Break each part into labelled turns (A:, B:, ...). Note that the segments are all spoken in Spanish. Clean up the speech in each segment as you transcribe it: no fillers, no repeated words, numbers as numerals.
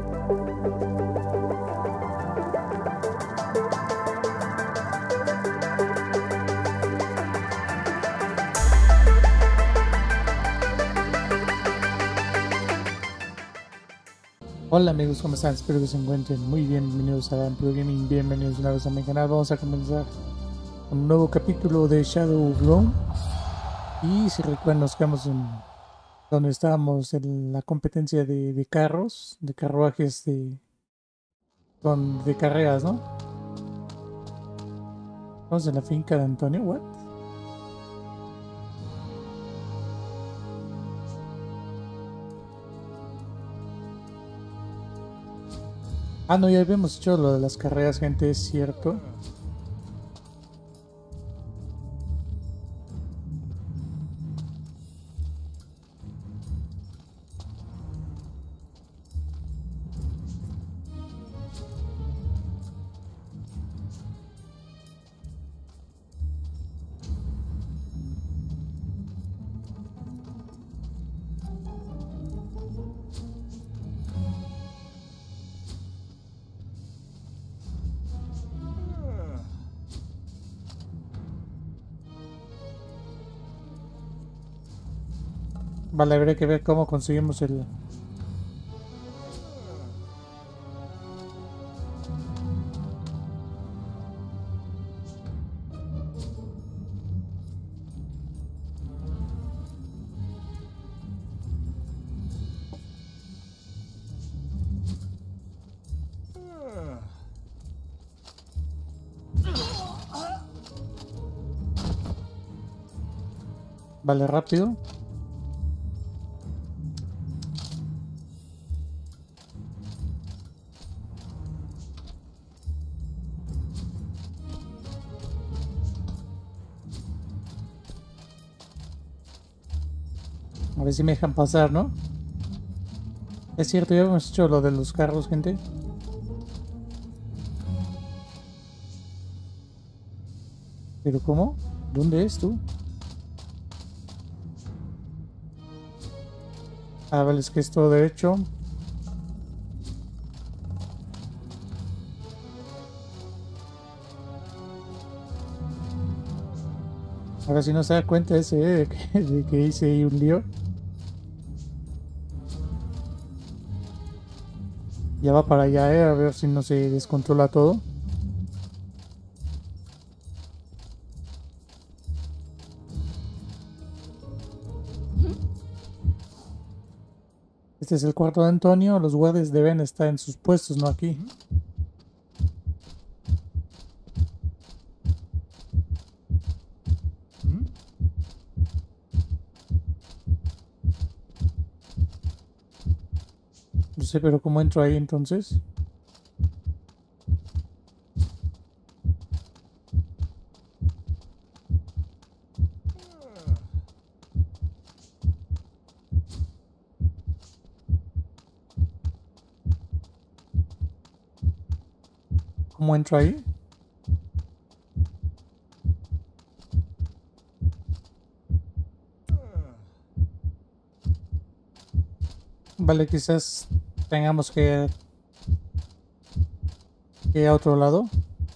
A: Hola amigos, ¿cómo están? Espero que se encuentren muy bien. Bienvenidos a Pro Gaming, bienvenidos una vez a mi canal. Vamos a comenzar un nuevo capítulo de Shadowrun. Y si recuerdan, nos quedamos en donde estábamos en la competencia de carros, de carruajes, de carreras, ¿no? Vamos en la finca de Antonio, ¿what? Ah, no, ya habíamos hecho lo de las carreras, gente, es cierto. Vale, habría que ver cómo conseguimos el... Vale, rápido. A ver si me dejan pasar, ¿no? Es cierto, ya hemos hecho lo de los carros, gente. ¿Pero cómo? ¿Dónde es tú? Ah, vale, es que es todo derecho. A ver si no se da cuenta ese de que hice ahí un lío. Ya va para allá, a ver si no se descontrola todo. Este es el cuarto de Antonio. Los guardias deben estar en sus puestos, no aquí. No sé, pero ¿cómo entro ahí entonces? ¿Cómo entro ahí? Vale, quizás tengamos que ir a otro lado.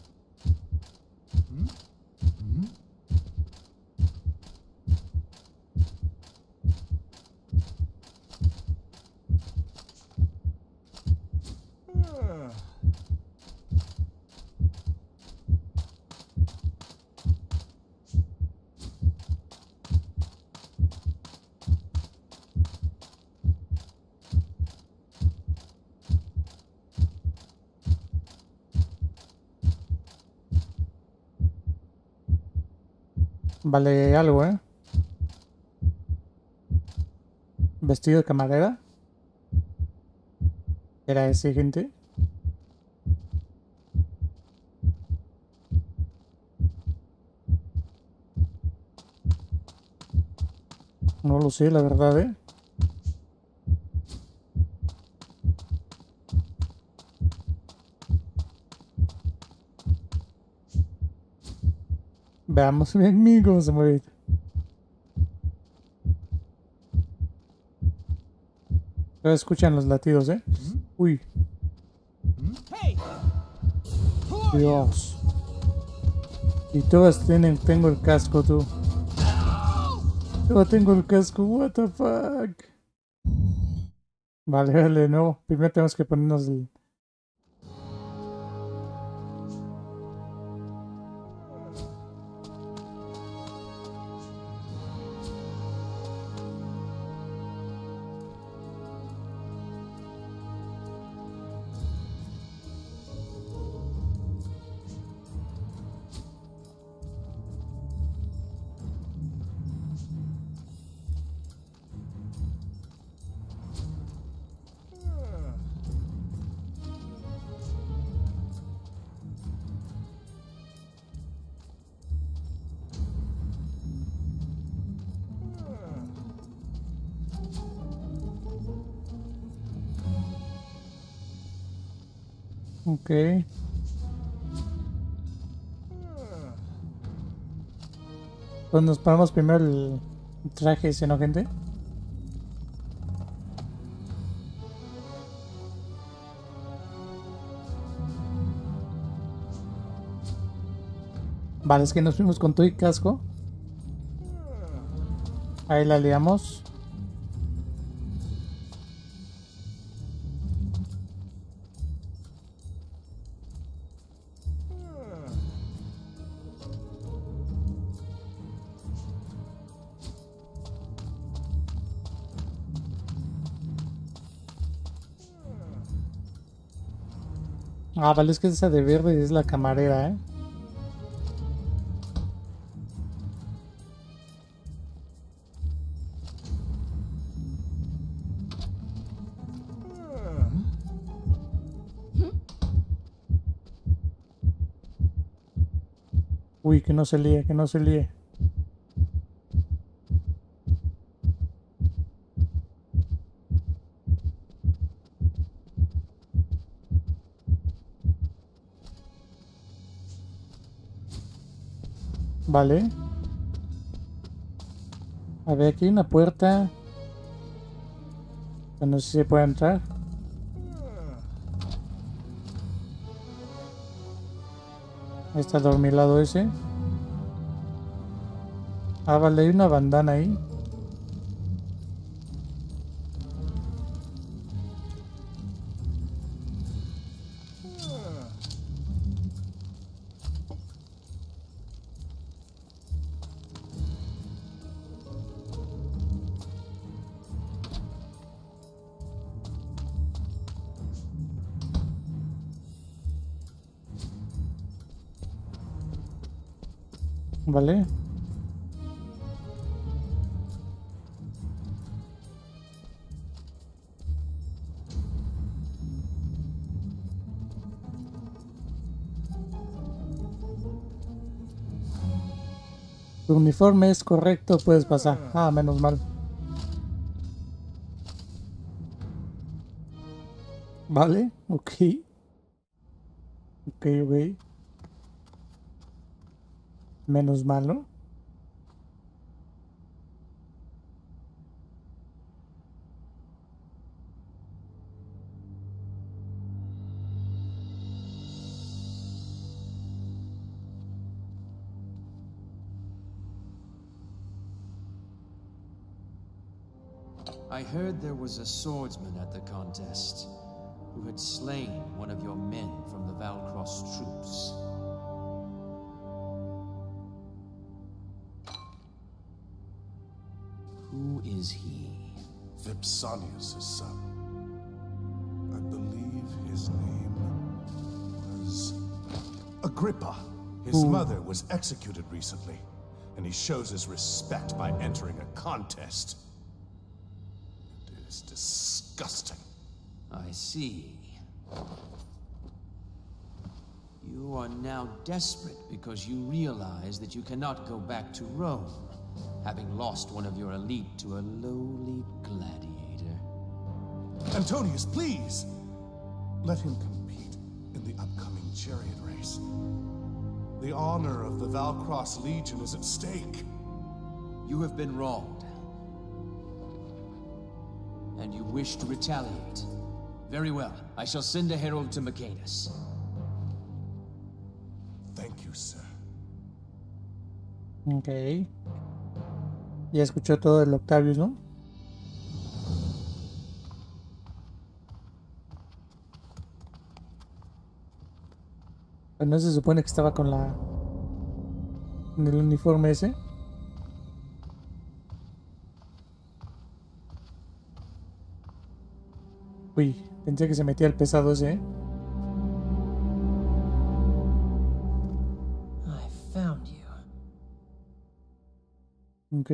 A: Vale, algo, ¿eh? Vestido de camarera. ¿Era ese, gente? No lo sé, la verdad, ¿eh? Veamos bien cómo se mueve. Pero escuchan los latidos, ¿eh? Uy. Dios. Y todas tengo el casco, tú. Yo tengo el casco, what the fuck. Vale, vale, no. Primero tenemos que ponernos el... Ok. Pues nos ponemos primero el traje, ¿sí, no, gente? Vale, es que nos fuimos con todo y casco. Ahí la liamos. Ah, vale, es que esa de verde es la camarera, ¿eh? Uy, que no se líe, que no se líe. Vale. A ver, aquí hay una puerta. No sé si se puede entrar. Ahí está dormilado ese. Ah, vale, hay una bandana ahí. Vale. Tu uniforme es correcto, puedes pasar. Ah, menos mal. Vale, ok. Ok, ok. Menos mal, ¿no?
B: I heard there was a swordsman at the contest who had slain one of your men from the Valcross troops. Who is he?
C: Vipsanius' son. I believe his name was Agrippa. His mother was executed recently, and he shows his respect by entering a contest. It is disgusting.
B: I see. You are now desperate because you realize that you cannot go back to Rome, having lost one of your elite to a lowly gladiator.
C: Antonius, please! Let him compete in the upcoming chariot race. The honor of the Valcross Legion is at stake.
B: You have been wronged, and you wish to retaliate. Very well. I shall send a herald to Mechanus.
C: Thank you, sir.
A: Ok. Ya escuchó todo el Octavius, ¿no? Pero no se supone que estaba con la... en el uniforme ese. Uy, pensé que se metía el pesado ese, ¿eh?
D: I found you.
A: Ok.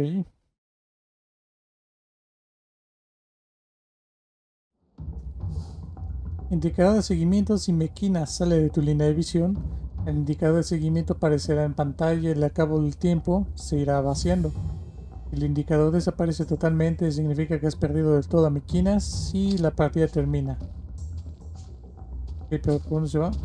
A: Indicador de seguimiento. Si Mechanus sale de tu línea de visión, el indicador de seguimiento aparecerá en pantalla y al cabo del tiempo se irá vaciando. Si el indicador desaparece totalmente, significa que has perdido del todo a Mechanus y la partida termina. Ok, pero ¿por dónde se va?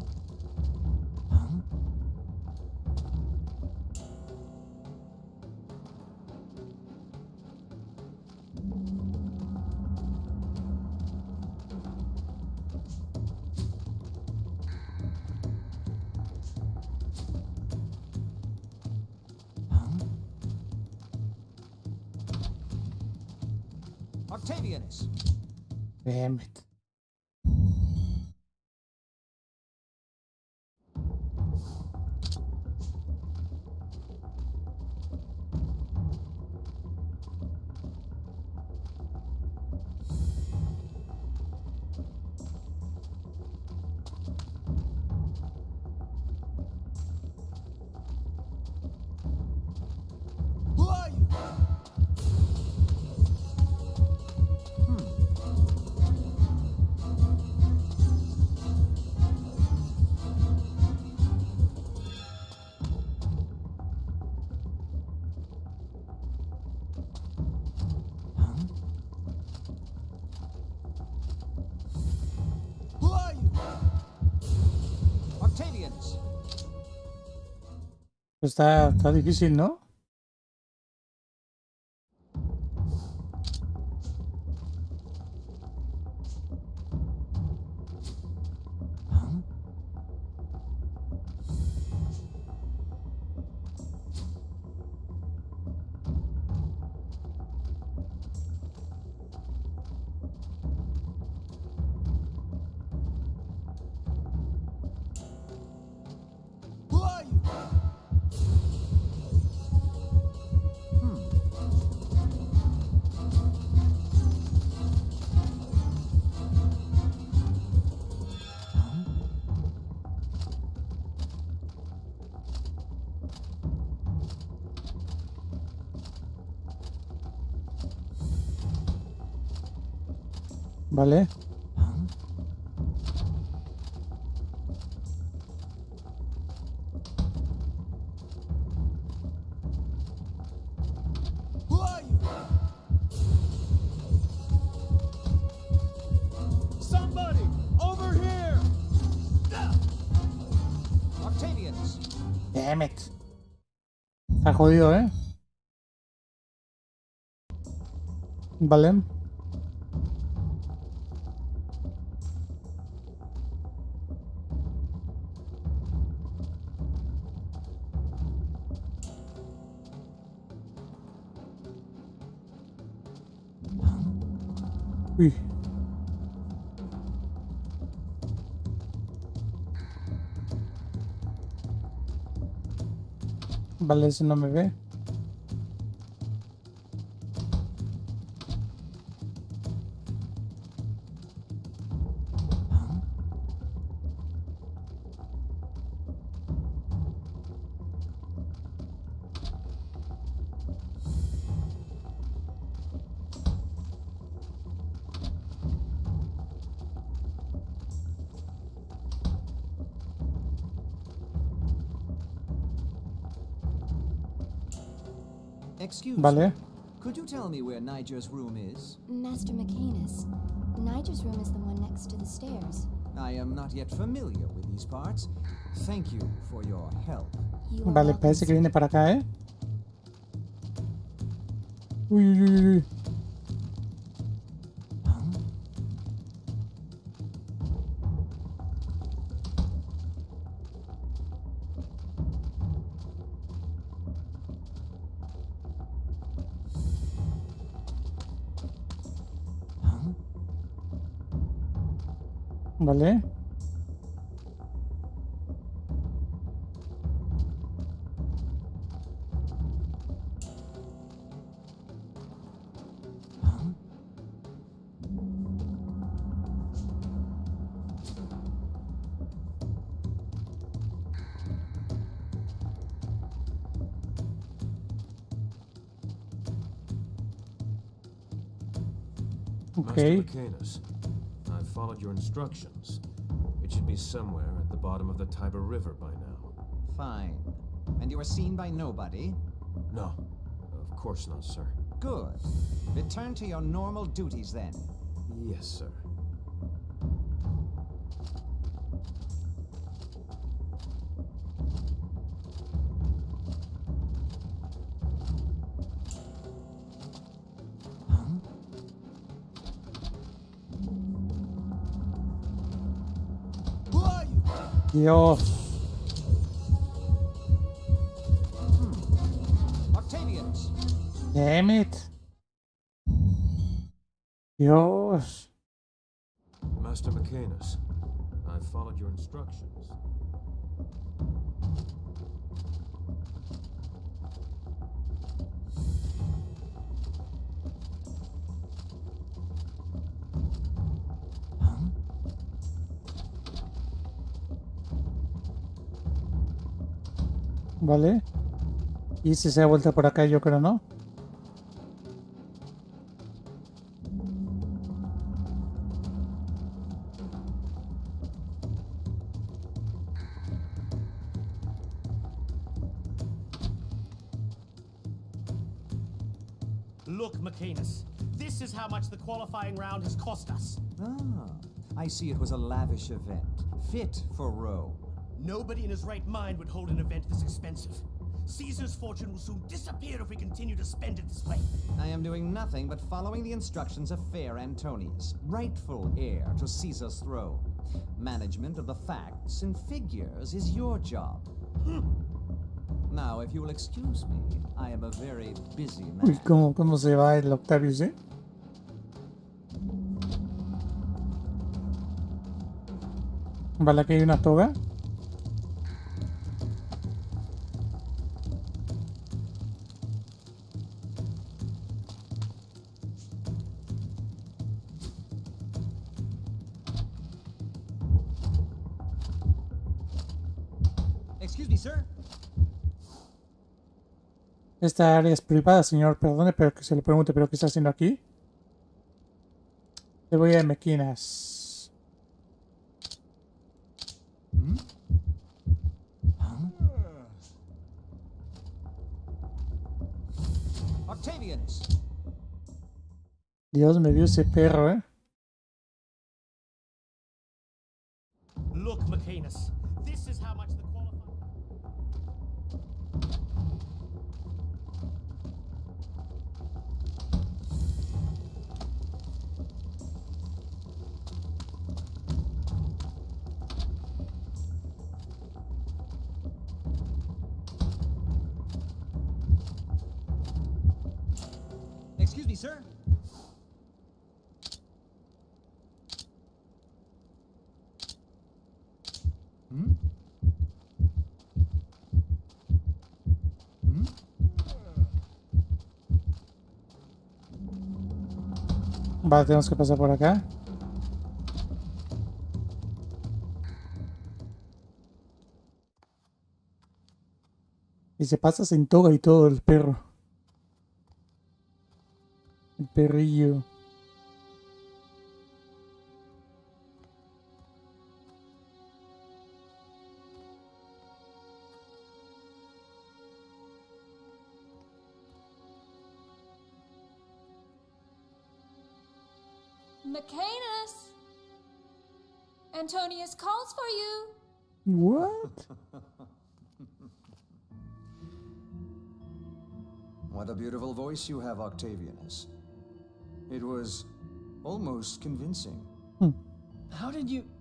D: Octavianus.
A: Damn it.
D: Who are you? Who are you? Octavianus.
A: Pues está difícil, ¿no?
D: Who are you?
A: Vale.
D: Who are you? Somebody over here! Octavianus.
A: Damn it. Está jodido, ¿eh? Vale. Uy. Vale, ese no me ve.
D: Excuse
A: Vale.
D: me. Could you tell me where Niger's room is?
E: Master Mechanus. Niger's room is the one next to the stairs.
D: I am not yet familiar with these parts. Thank you for your help.
E: You are
A: Vale,
E: welcome,
A: parece que
E: sir.
A: viene para acá, ¿eh? Uy, uy, uy, uy. Vale. Okay.
F: Master Mecanus, I've followed your instructions. It should be somewhere at the bottom of the Tiber River by now.
D: Fine. And you were seen by nobody?
F: No, of course not, sir.
D: Good. Return to your normal duties then.
F: Yes, sir.
A: Dios.
D: Octavians!
A: Damn it. Dios.
F: Master Mecanus, I've followed your instructions.
A: Vale. Y si se ha vuelto por acá, yo creo, ¿no?
G: Look, Mecanus, this is how much the qualifying round has cost us.
D: Ah, I see it was a lavish event, fit for Rome.
G: Nobody in his right mind would hold an event this expensive. Caesar's fortune will soon disappear if we continue to spend it this way.
D: I am doing nothing but following the instructions of Fair Antonius, rightful heir to Caesar's throne. Management of the facts and figures is your job. Now, if you will excuse me, I am a very busy
A: Uy,
D: man.
A: ¿cómo se va el Octavius, eh? Vale, aquí hay una toga.
D: Excuse me, sir.
A: Esta área es privada, señor. Perdone, pero que se le pregunte, ¿pero qué está haciendo aquí? Le voy a Mequinas.
D: Octavians!
A: Dios, me vio ese perro, ¿eh?
G: Look, Mecanus, this is how much the qualifying...
D: Excuse me, sir.
A: Vale, tenemos que pasar por acá. Y se pasa sin toga y todo el perro. El perrillo.
H: Mecanus! Antonius calls for you.
A: What?
D: What a beautiful voice you have, Octavianus. It was almost convincing.
G: How did you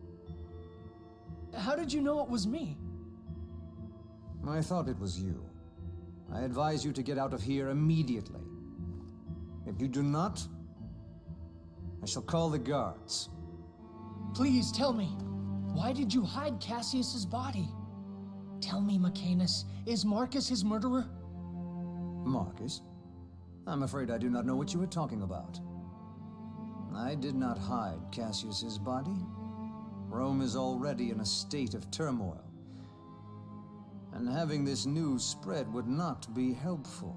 G: know it was me?
D: I thought it was you. I advise you to get out of here immediately. If you do not, I shall call the guards.
I: Please tell me, why did you hide Cassius's body? Tell me, Macanus, is Marcus his murderer?
D: Marcus? I'm afraid I do not know what you are talking about. I did not hide Cassius's body. Rome is already in a state of turmoil, and having this news spread would not be helpful.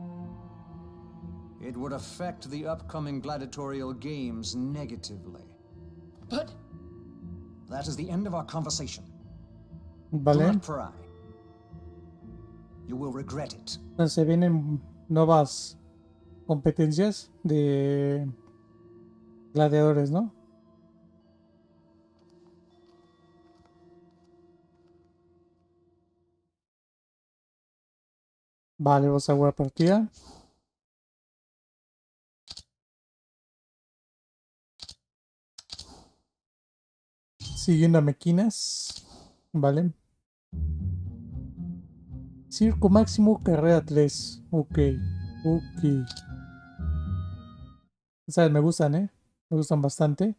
D: It would affect the upcoming gladiatorial games negatively.
I: But...
D: That is the end of our conversation.
A: Vale.
D: Do not pry. You will regret it.
A: Entonces vienen nuevas competencias de gladiadores, ¿no? Vale, vamos a jugar partida. Siguiendo a Mequinas. Vale. Circo máximo, carrera 3. Ok. ¿Sabes? Me gustan, ¿eh? Me gustan bastante.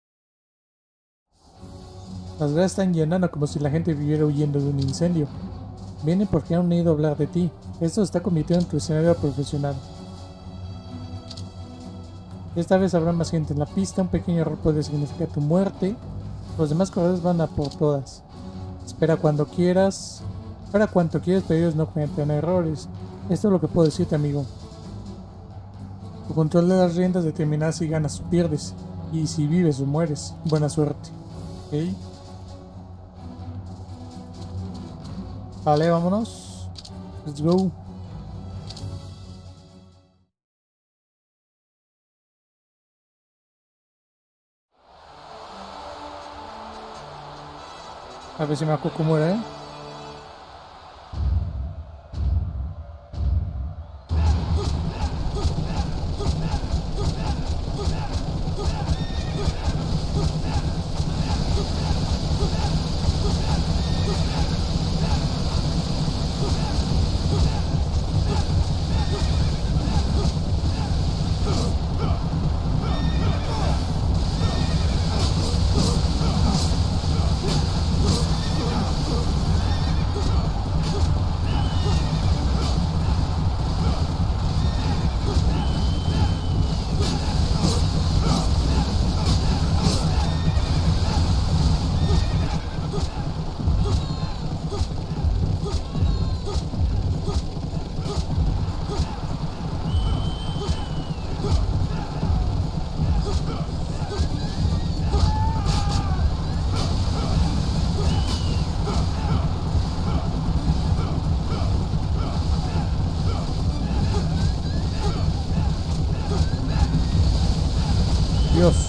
A: Las gradas están llenando como si la gente viviera huyendo de un incendio. Vienen porque han oído hablar de ti. Esto se está convirtiendo en tu escenario profesional. Esta vez habrá más gente en la pista. Un pequeño error puede significar tu muerte. Los demás corredores van a por todas. Espera cuanto quieras, pero ellos no cometen errores. Esto es lo que puedo decirte, amigo. Tu control de las riendas determinará si ganas o pierdes, y si vives o mueres. Buena suerte. ¿Ok? Vale, vámonos. Let's go. A ver si me acuerdo cómo era, ¿eh? Dios.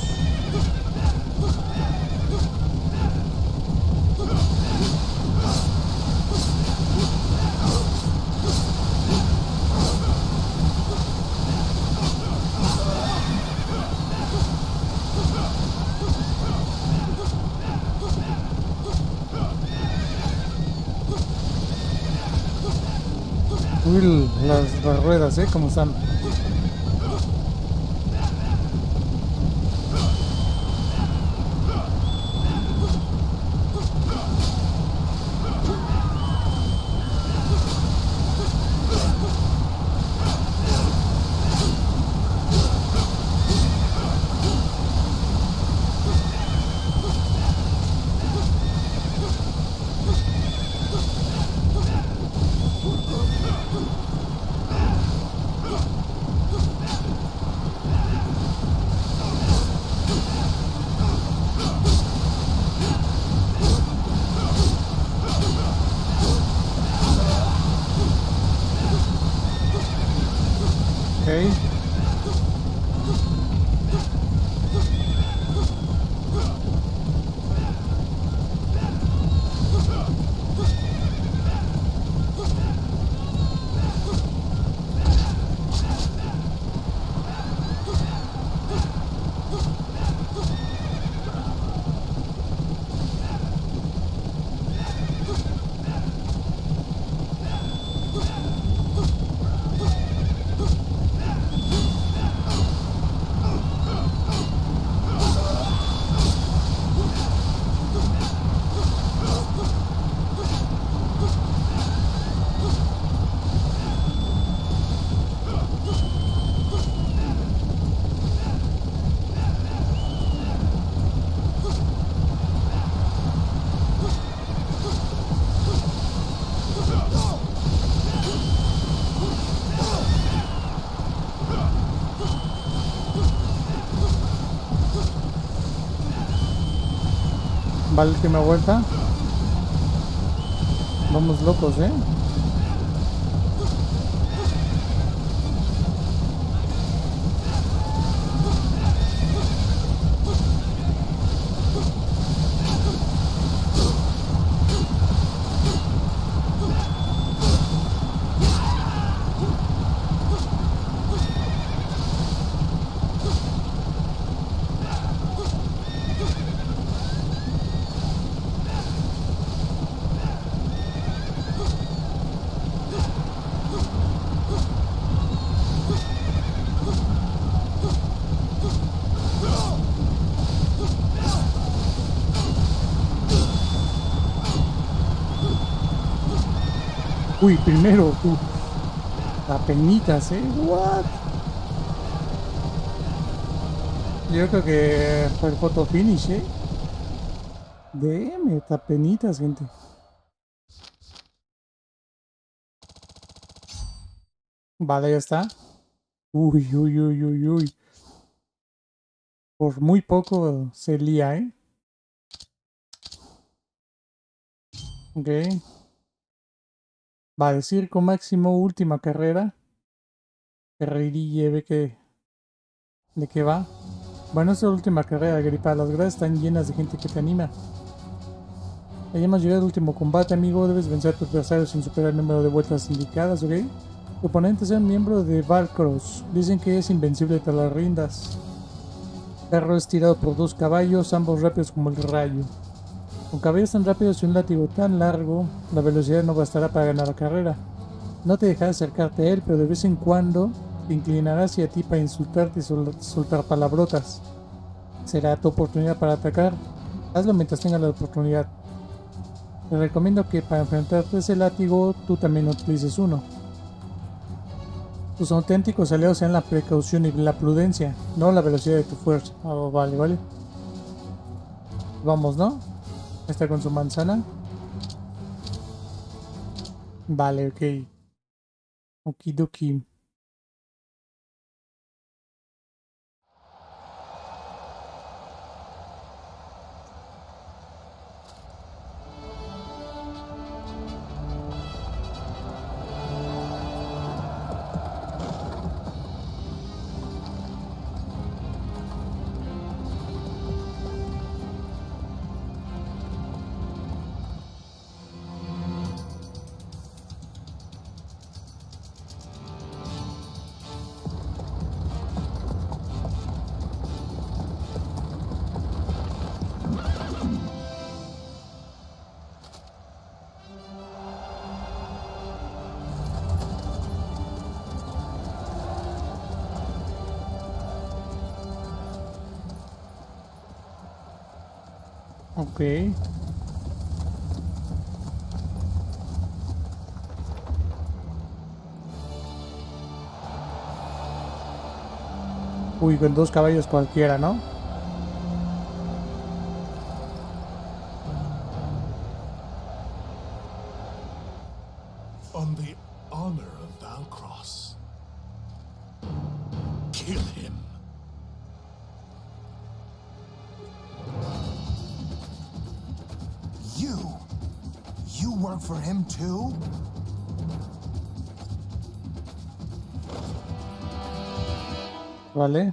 A: Uy, las ruedas, ¿cómo están? Vale, última vuelta. Vamos locos, ¿eh? Uy, primero, apenitas, what? Yo creo que fue el photo finish, DM, apenitas, gente. Vale, ya está. Uy, uy, uy, uy, uy. Por muy poco se lía, Ok. Vale, circo máximo, última carrera. Carrerilla, ve que... ¿De qué va? Bueno, esta es la última carrera, Gripa. Las gradas están llenas de gente que te anima. Ya hemos llegado al último combate, amigo. Debes vencer a tu adversario sin superar el número de vueltas indicadas, ¿ok? Tu oponente es un miembro de Valcross. Dicen que es invencible tras las riendas. El carro es tirado por 2 caballos, ambos rápidos como el rayo. Con caballos tan rápidos y un látigo tan largo, la velocidad no bastará para ganar la carrera. No te dejarás acercarte a él, pero de vez en cuando te inclinarás hacia ti para insultarte y soltar palabrotas. Será tu oportunidad para atacar. Hazlo mientras tengas la oportunidad. Te recomiendo que para enfrentarte a ese látigo, tú también utilices uno. Tus auténticos aliados sean la precaución y la prudencia, no la velocidad de tu fuerza. Oh, vale, vale. Vamos, ¿no? Está con su manzana. Vale, ok. Okidoki. Ok. Uy, con 2 caballos cualquiera, ¿no?
C: On the honor of Valcross, kill him. You work for him too?
A: Vale.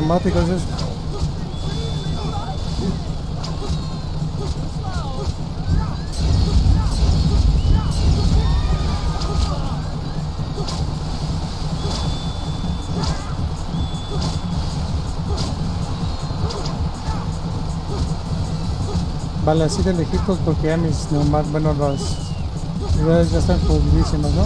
A: neumáticos eso. Vale, así de lejitos porque ya mis neumáticos, bueno, las ruedas ya están jodidísimas, ¿no?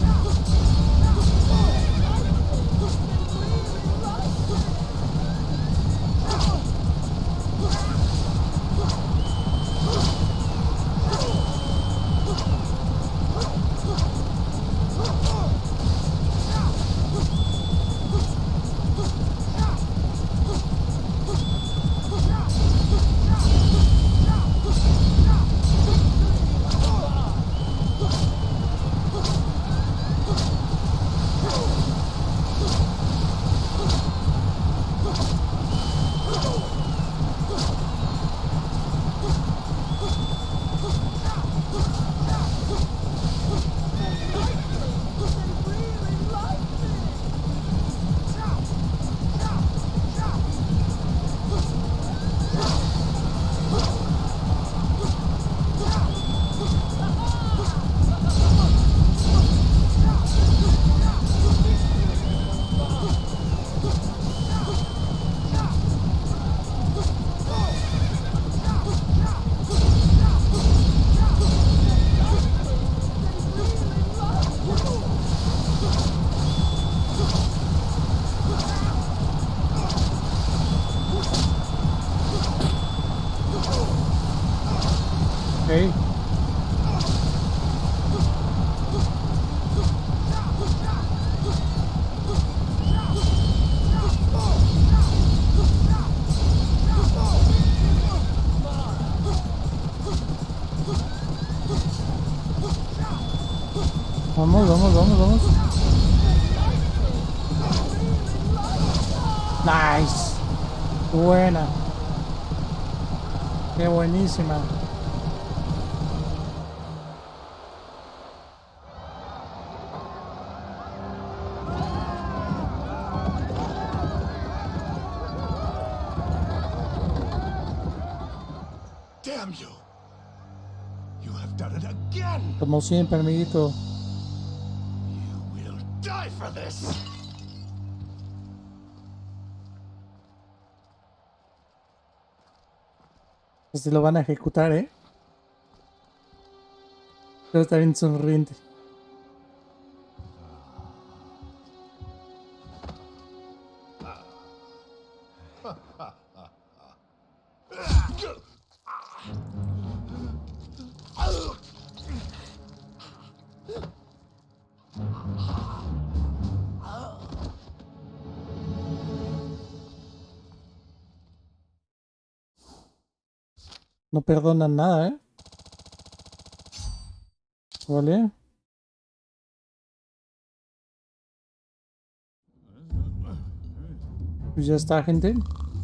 A: Ok. Vamos, vamos, vamos, vamos. Nice. Buena. Qué buenísima.
C: Damn you! You have done it again!
A: Como siempre, amiguito.
C: You will die for this!
A: Este lo van a ejecutar, ¿eh? Pero está bien sonriente. No perdonan nada, ¿eh? Vale. Pues ya está, gente.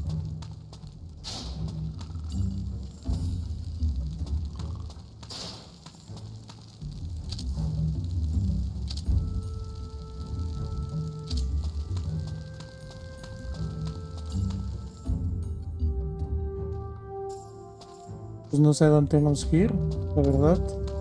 A: Pues no sé a dónde tenemos que ir, la verdad.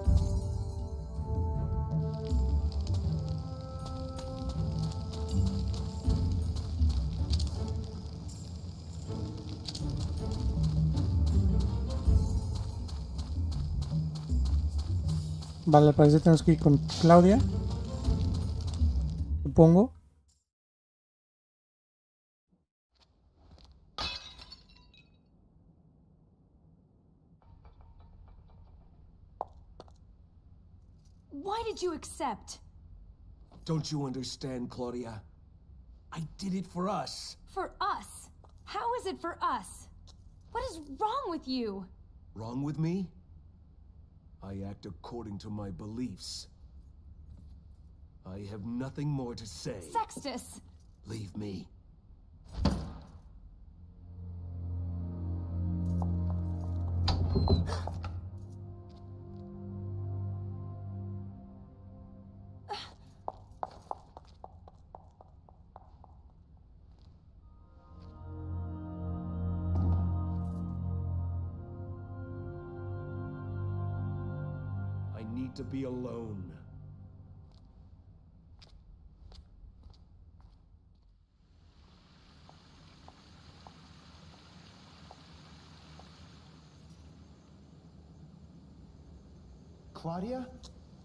A: Vale, parece que tenemos que ir con Claudia. Supongo.
H: Why did you accept?
J: Don't you understand, Claudia? I did it for us.
H: For us? How is it for us? What is wrong with you?
J: Wrong with me? I act according to my beliefs. I have nothing more to say.
H: Sextus!
J: Leave me. need to be alone.
K: Claudia?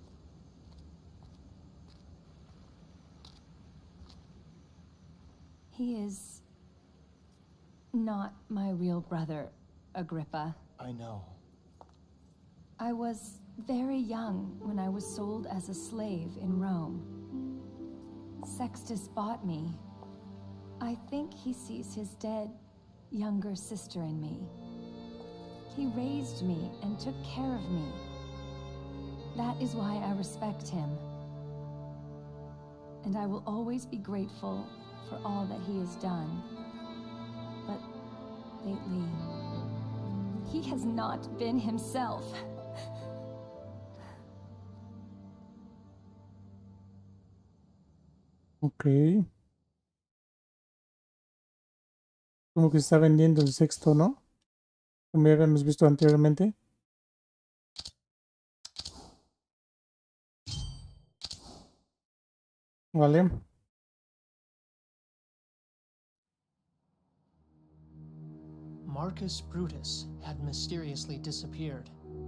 H: He is not my real brother, Agrippa.
K: I know.
H: I was very young when I was sold as a slave in Rome. Sextus bought me. I think he sees his dead younger sister in me. He raised me and took care of me. That is why I respect him. And I will always be grateful for all that he has done. But lately, he has not been himself.
A: Ok. Como que está vendiendo el sexto, ¿no? Como ya habíamos visto anteriormente. Vale.
I: Marcus Brutus had mysteriously disappeared.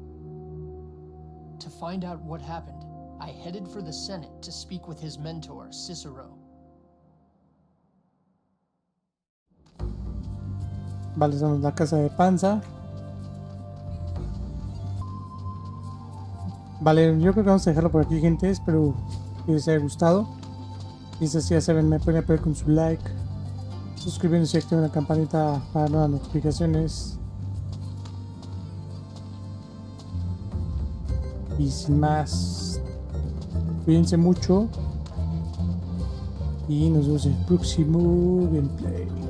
I: To find out what happened, I headed for the Senate to speak with his mentor, Cicero.
A: Vale, estamos en la casa de Panza. Vale, yo creo que vamos a dejarlo por aquí, gente. Espero que les haya gustado. Y si ya saben, me pueden apoyar con su like, suscribiéndose y activen la campanita para nuevas notificaciones. Y sin más, cuídense mucho y nos vemos en el próximo gameplay.